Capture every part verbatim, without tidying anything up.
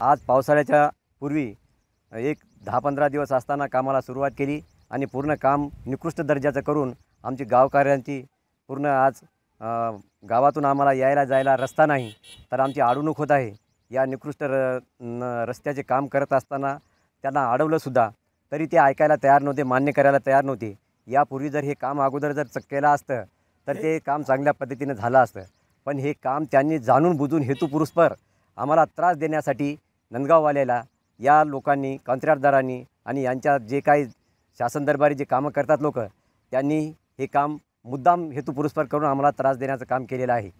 आज पावसाळ्याच्या पूर्वी एक दहा पंधरा दिवस असताना कामाला सुरुवात केली आणि पूर्ण काम निकृष्ट दर्जाचं करून आमची गावकऱ्यांची पूर्ण आज अ, गावातून आम्हाला यायला जायला रस्ता नाही, तर आमची अडवणूक होत आहे। या निकृष्ट र न रस्त्याचे काम करत असताना त्यांना अडवलंसुद्धा तरी ते ऐकायला तयार नव्हते, मान्य करायला तयार नव्हते। यापूर्वी जर हे काम अगोदर जर च केलं असतं तर ते काम चांगल्या पद्धतीने झालं असतं, पण हे काम त्यांनी जाणून बुजून हेतुपुरस्पर आम्हाला त्रास देण्यासाठी नंदगाववाल्याला या लोकांनी, कंत्राटदारांनी आणि यांच्या जे काही शासन दरबारी जे कामं करतात लोक, त्यांनी हे काम मुद्दाम हेतुपुरस्पर करून आम्हाला त्रास देण्याचं काम केलेलं आहे।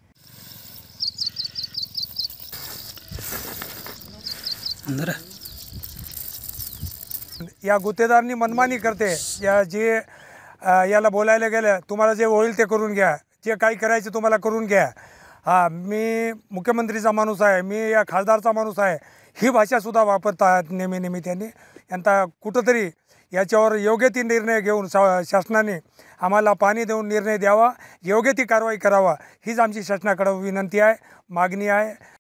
या गुत्तेदारांनी मनमानी करते। या जे अ, याला बोलायला गेलं, तुम्हाला जे होईल ते करून घ्या, जे काही करायचे तुम्हाला करून घ्या। हा, मी मुख्यमंत्रीचा माणूस आहे, मी या खासदारचा माणूस आहे, ही भाषासुद्धा वापरतात नेहमी नेहमी। त्यांनी यांचा कुठंतरी याच्यावर योग्य ती निर्णय घेऊन शा शासनाने आम्हाला पाणी देऊन निर्णय द्यावा, योग्य ती कारवाई करावा, हीच आमची शासनाकडे विनंती आहे, मागणी आहे।